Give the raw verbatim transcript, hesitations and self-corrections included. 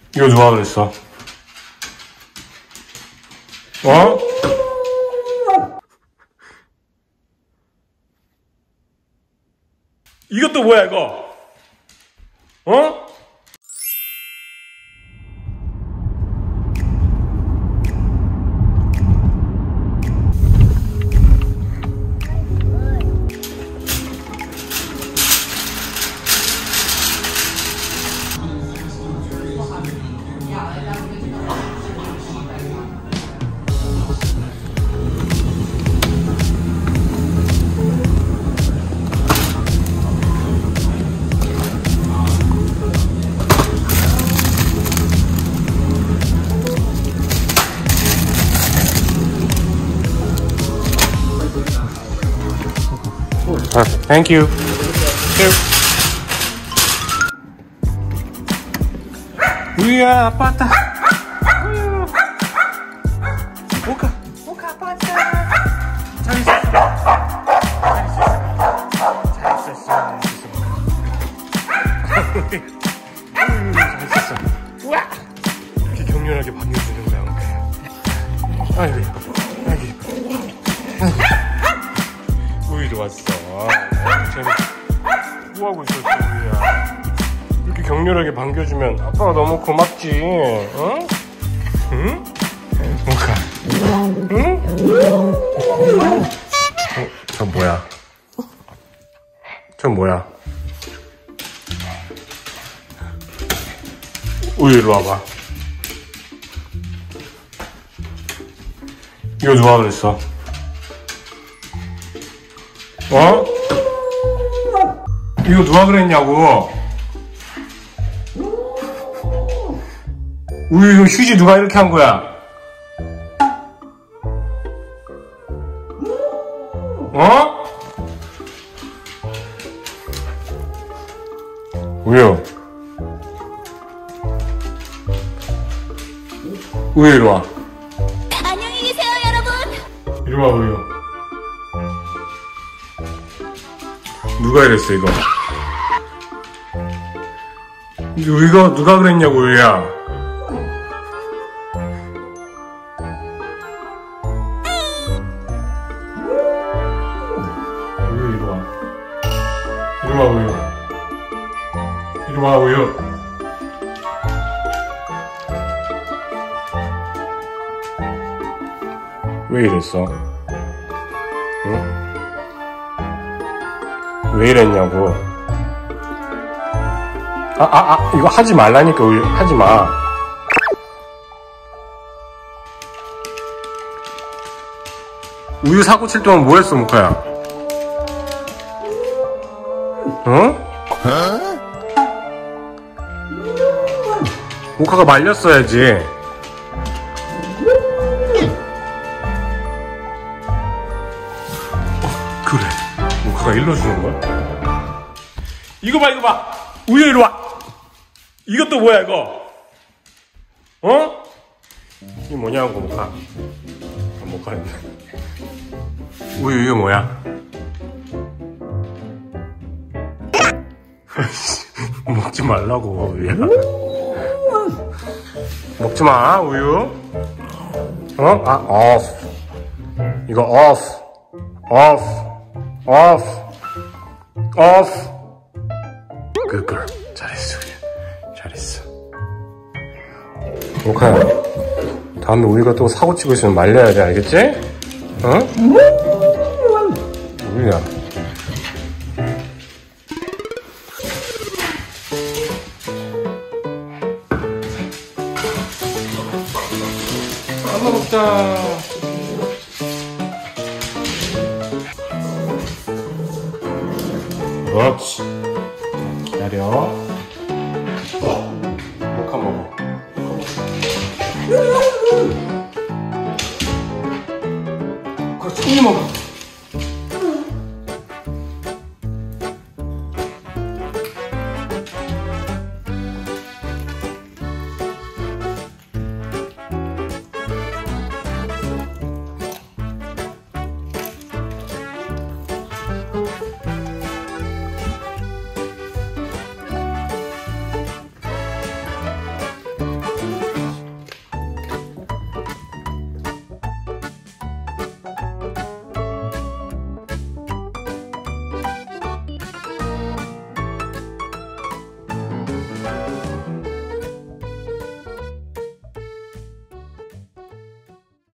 이거 누가 그랬어? 어? 이것도 뭐야 이거? 어? Perfect. Thank you. 우유야, 아빠 왔다. 우유. 모카, 모카 아빠 왔다. 잘 있었어. 잘 있었어. 잘 있었어. 잘 있었어. 우와. 이렇게 격렬하게 반겨주는 거야, 모카야. 아이고, 아이고. 우유도 왔어. 쟤는 뭐하고 있었어, 우유야. 이렇게 격렬하게 반겨주면 아빠가 너무 고맙지. 응? 응? 뭐가? 응? 어, 저 뭐야? 저 뭐야? 우유 이리 와봐. 이거 누가 그랬어? 어? 이거 누가 그랬냐고? 우유 이거 휴지 누가 이렇게 한 거야? 어? 우유 우유 이리 와. 안녕히 계세요 여러분. 이리 와 우유. 누가 이랬어 이거? 이거 누가 그랬냐고 우유야. 우유 이리 와. 이리 와 우유. 이리 와 우유. 왜 이랬어? 응? 왜 이랬냐고. 아, 아, 아, 이거 하지 말라니까, 우유. 하지 마. 우유 사고 칠 동안 뭐 했어, 모카야? 어? 모카가 말렸어야지. 그래. 모카가 일러주는 거야? 이거 봐, 이거 봐! 우유 이리 와! 이것도 뭐야, 이거? 어? 이게 뭐냐고, 모카. 아, 모카 했네. 우유, 이거 뭐야? 먹지 말라고, 우유야. 먹지 마, 우유. 어? 아, off. 이거 off. off. off. off. Good girl. 잘했어, 우유. 잘했어. 모카야, 다음에 우유가 또 사고 치고 있으면 말려야 돼, 알겠지? 어? 우유야. 밥 먹자. 그렇지. 기다려.